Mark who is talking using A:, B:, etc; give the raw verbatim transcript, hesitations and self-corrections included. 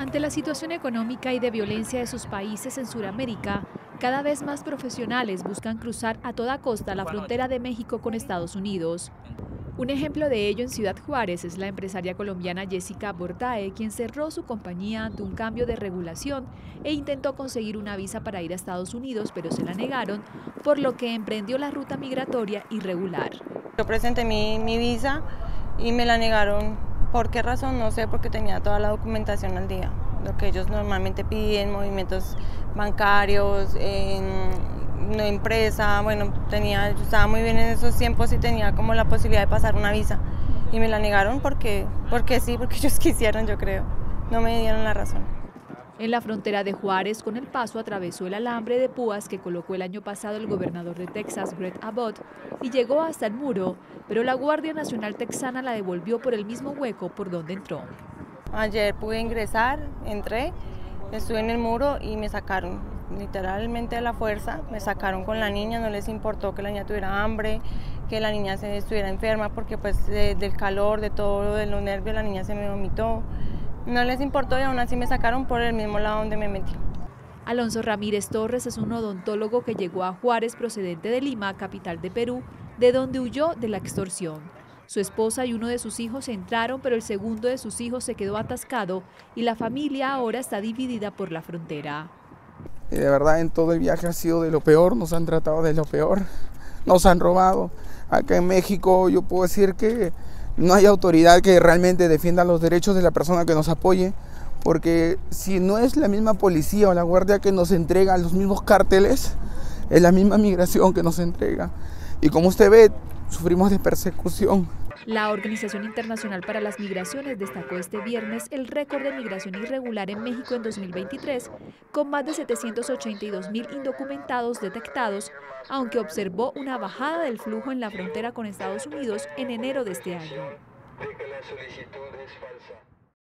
A: Ante la situación económica y de violencia de sus países en Sudamérica, cada vez más profesionales buscan cruzar a toda costa la frontera de México con Estados Unidos. Un ejemplo de ello en Ciudad Juárez es la empresaria colombiana Jessica Bordae, quien cerró su compañía ante un cambio de regulación e intentó conseguir una visa para ir a Estados Unidos, pero se la negaron, por lo que emprendió la ruta migratoria irregular.
B: Yo presenté mi, mi visa y me la negaron. ¿Por qué razón? No sé, porque tenía toda la documentación al día. Lo que ellos normalmente piden, movimientos bancarios, en una empresa, bueno, tenía, yo estaba muy bien en esos tiempos y tenía como la posibilidad de pasar una visa. Y me la negaron porque, porque sí, porque ellos quisieron, yo creo. No me dieron la razón.
A: En la frontera de Juárez, con El Paso, atravesó el alambre de púas que colocó el año pasado el gobernador de Texas, Greg Abbott, y llegó hasta el muro, pero la Guardia Nacional Texana la devolvió por el mismo hueco por donde entró.
B: Ayer pude ingresar, entré, estuve en el muro y me sacaron, literalmente a la fuerza, me sacaron con la niña, no les importó que la niña tuviera hambre, que la niña se estuviera enferma, porque pues de, del calor, de todo, de los nervios, la niña se me vomitó. No les importó y aún así me sacaron por el mismo lado donde me metí.
A: Alonso Ramírez Torres es un odontólogo que llegó a Juárez procedente de Lima, capital de Perú, de donde huyó de la extorsión. Su esposa y uno de sus hijos entraron, pero el segundo de sus hijos se quedó atascado y la familia ahora está dividida por la frontera.
C: Y de verdad en todo el viaje ha sido de lo peor, nos han tratado de lo peor, nos han robado. Acá en México yo puedo decir que no hay autoridad que realmente defienda los derechos de la persona que nos apoye, porque si no es la misma policía o la guardia que nos entrega los mismos cárteles, es la misma migración que nos entrega. Y como usted ve, sufrimos de persecución.
A: La Organización Internacional para las Migraciones destacó este viernes el récord de migración irregular en México en dos mil veintitrés, con más de setecientos ochenta y dos mil indocumentados detectados, aunque observó una bajada del flujo en la frontera con Estados Unidos en enero de este año.